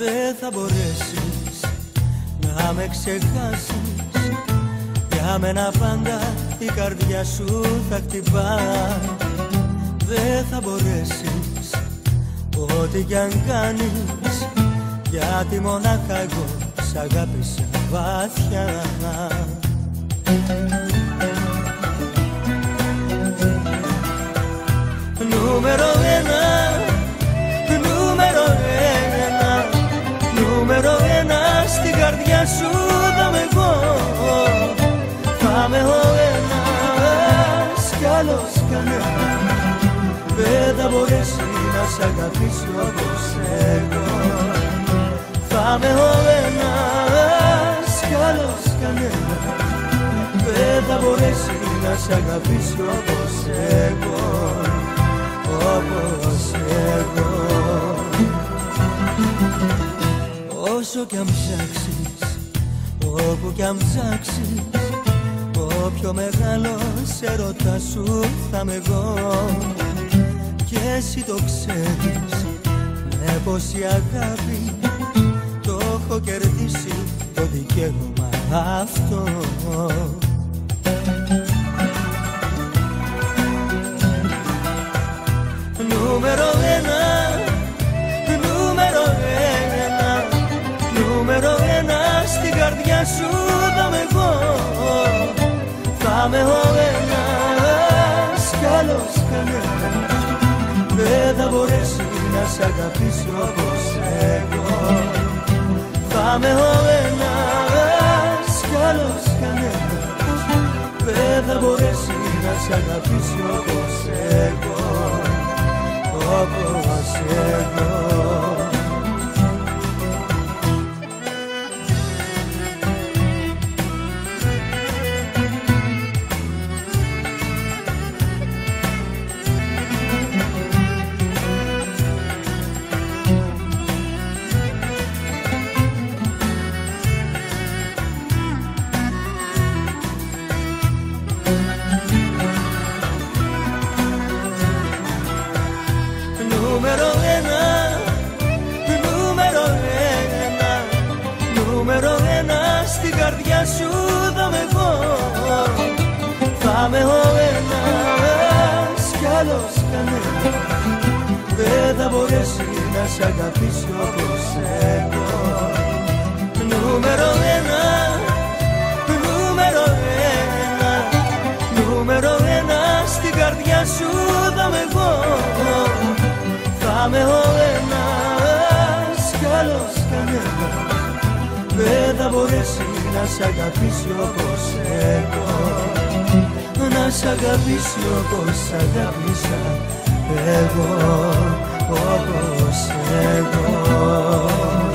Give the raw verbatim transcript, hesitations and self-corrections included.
Δεν θα μπορέσεις να με ξεχάσεις. Για μένα πάντα η καρδιά σου θα χτυπά. Δεν θα μπορέσεις ό,τι κι αν κάνεις, γιατί μονάχα εγώ σ' αγάπησα βαθιά. Νούμερο ένα, νούμερο ένα, νούμερο ένα στην καρδιά σου θα είμαι εγώ. Θα είμαι ο ένας κι άλλος κανένας. Δεν θα μπορέσει να σ' αγαπήσω όπως εγώ. Θα είμαι ο ένας κι άλλος κανένας. Δεν θα μπορέσει να σ' αγαπήσω όπως εγώ, όπως εγώ. Όσο κι αν ψάξεις, όπου κι αν ψάξεις, όποιο μεγάλο έρωτα σου θα είμαι εγώ. Κι εσύ το ξέρεις, με πόση αγάπη το έχω κερδίσει το δικαίωμα αυτό. Νούμερο ένα, νούμερο ένα, νούμερο ένα στην καρδιά σου θα είμαι εγώ. Θα είμαι ο ένας κι άλλος κανένας. Δεν θα μπορέσει να σ' αγαπήσω όπως εγώ. Θα είμαι ο ένας κι άλλος κανένας. Δεν θα μπορέσει να σ' αγαπήσω όπως εγώ, όπως εγώ. Νούμερο ένα, νούμερο ένα, νούμερο ένα στην καρδιά σου θα είμαι εγώ. Θα είμαι ο ένας κι άλλος κανένας. Δεν θα μπορέσει να σ' αγαπήσω όπως εγώ. Νούμερο ένα, νούμερο ένα, νούμερο ένα στην καρδιά σου θα είμαι εγώ. Θα είμαι ο ένας κι άλλος κανένας. Δεν θα μπορέσει να σ' αγαπήσει όπως εγώ. Να σ' αγαπήσει όπως σ' αγάπησα εγώ, όπως εγώ.